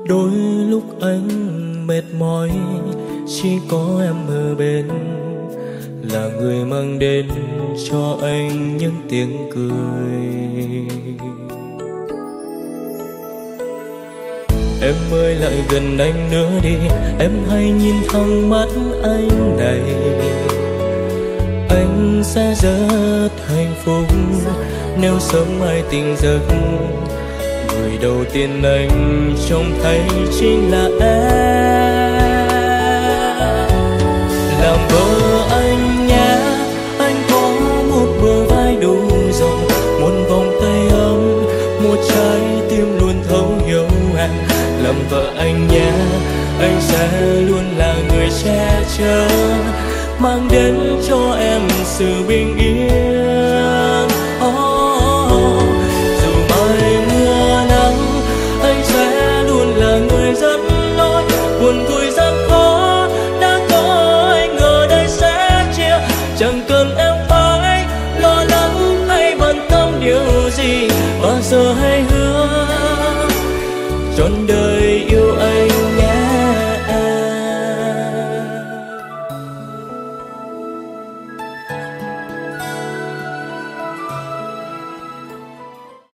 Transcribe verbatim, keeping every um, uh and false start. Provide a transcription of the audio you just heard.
Đôi lúc anh mệt mỏi, chỉ có em ở bên, là người mang đến cho anh những tiếng cười. Em ơi lại gần anh nữa đi, em hãy nhìn thẳng mắt anh này. Anh sẽ rất hạnh phúc nếu sớm mai tỉnh giấc, người đầu tiên anh trông thấy chính là em. Làm vợ anh nhé, anh có một bờ vai đủ rộng, một vòng tay ấm, một trái tim luôn thấu hiểu em. Làm vợ anh nhé, anh sẽ luôn là người che chở, mang đến cho em sự bình yên. Oh, dù mai mưa nắng, anh sẽ luôn là người dẫn lối. Buồn vui gian khó đã có anh ở đây sẽ chia, chẳng cần em phải lo lắng hay bận tâm điều gì, bao giờ hãy hứa trọn đời